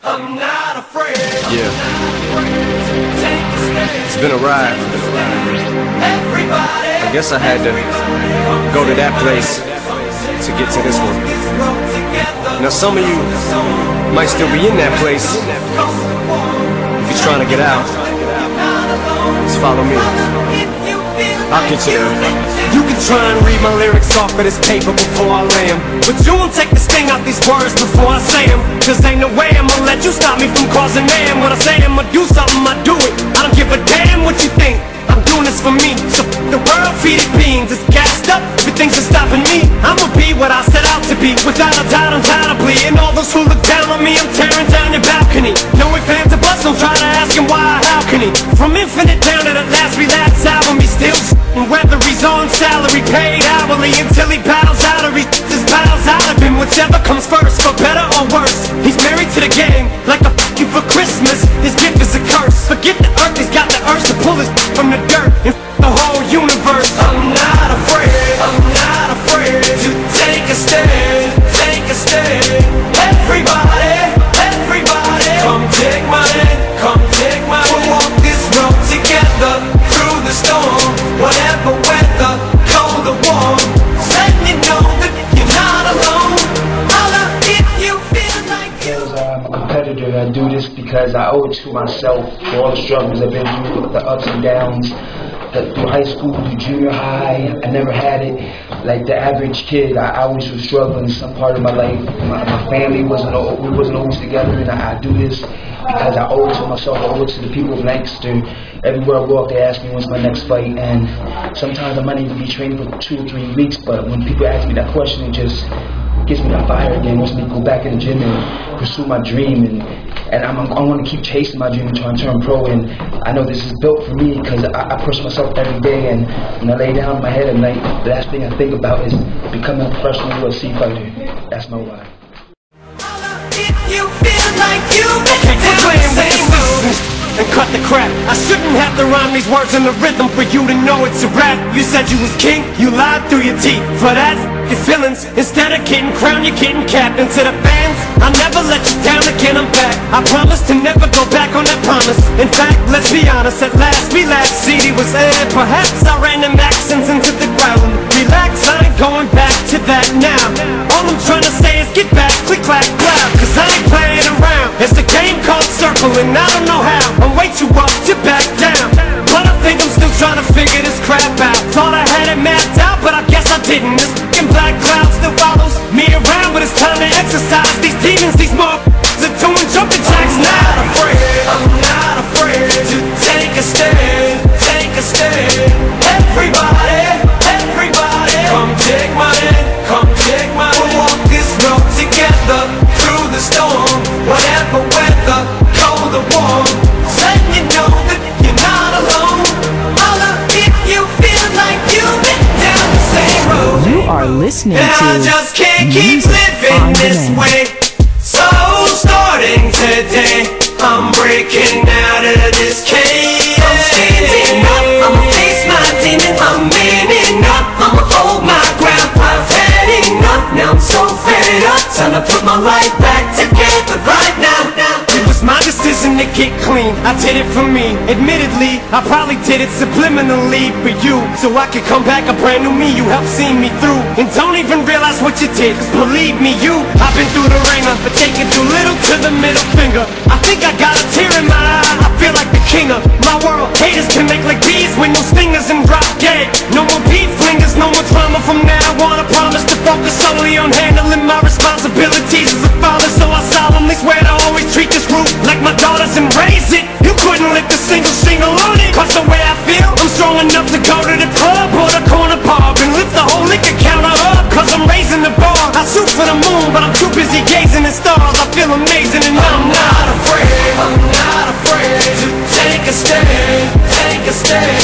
I'm not afraid. Yeah. It's been a ride. I guess I had to go to that place to get to this one. Now some of you might still be in that place. If you're trying to get out, just follow me. I'll get you there. You can try and read my lyrics off of this paper before I lay 'em, but you won't take the sting out these words before I say 'em. Cause ain't no way I'ma let you stop me from causing mayhem. When I say I'ma do something, I do it. I don't give a damn what you think. I'm doing this for me. So the world, feed it beans. It's gassed up, everything's just stopping me. I'ma be what I set out to be, without a doubt, undoubtedly. And all those who look down on me, I'm tearing down your balcony. No ifs, ands, or buts, don't try to ask him why or how can he. From Infinite down to the last relapse album, he still and whether he's on salary, paid hourly, until he bows out or he just bows out of him. Whichever comes first, for better or worse. He's married to the game, like a f*** you for Christmas. His gift is a curse. Forget the earth, he's got the urge to pull his from the dirt and the whole universe. I'm not afraid, I'm not afraid to take a stand, take a stand. Everybody, everybody, come take my hand, come take my hand. We'll walk this road together through the storm, whatever weather, cold or warm. Letting you know that you're not alone. Holla if you feel like you. Because I'm a competitor, I do this because I owe it to myself for all the struggles I've been through, the ups and downs. Through high school, through junior high, I never had it. Like the average kid, I always was struggling in some part of my life. My family wasn't always together, and I do this because I owe it to myself, I owe it to the people of Lancaster. Everywhere I walk, they ask me when's my next fight, and sometimes I might even be training for 2 or 3 weeks, but when people ask me that question, it just gets me on fire again, wants me to go back in the gym and pursue my dream, and I want to keep chasing my dream and trying to turn pro. And I know this is built for me because I push myself every day, and when I lay down in my head at night, the last thing I think about is becoming a professional UFC fighter. That's my why. If you feel like you okay, quit playing with the scissors and cut the crap. I shouldn't have to rhyme these words in the rhythm for you to know it's a rap. You said you was king, you lied through your teeth. For that, your feelings, instead of getting crowned, you're getting capped. And to the fans, I never let you down again, I'm back. I promise to never go back on that promise. In fact, let's be honest, at last we laughed. CD was aired, perhaps I ran them accents into the ground. Relax, I ain't going back to that now. All I'm trying to say is get back, click, clack, clap. Cause I ain't playing around. It's a game called Circle, and I don't know how. I'm way too up to back down, but I think I'm still trying to figure this crap out. Thought I had it mapped out, but I guess I didn't. This fucking black cloud still follows me around, but it's time to exercise these demons. These motherfuckers are doing jumping jacks now. I'm not afraid to take a stand, take a stand. Everybody, everybody, come take my hand, come take my hand. We'll walk this road together through the storm, whatever weather, cold or warm. Letting you know that you're not alone. Holla if you feel like you've been down the same road. You are listening and to I just can't keep Music living on this Demand. way. So starting today, I'm breaking out of this cage. I'm standing up, I'ma face my demon. I'm manning up, I'ma hold my ground. I've had enough, now I'm so fed up. Time to put my life back together right now. It was my decision to get clean, I did it for me. Admittedly, I probably did it subliminally for you, so I could come back a brand new me. You helped see me through, and don't even realize what you did. Cause believe me, I've been through the ringer, but taking too little to the middle finger. I think I got a tear in my eye, I feel like the king of my world. Haters can make like bees with no stingers and drop dead. No more beef flingers, no more trauma from now on. I promise to focus solely on handling my responsibilities as a father. So I solemnly swear to always treat this roof like my daughters and raise it. You couldn't lift a single shingle on it. Cause the way I feel, I'm strong enough to go to the club or the corner pub and lift the whole liquor counter up. Cause I'm raising the bar. I shoot for the moon, but I'm too busy gazing at stars. I feel amazing and I'm not afraid. I'm not afraid to take a stand, take a stand.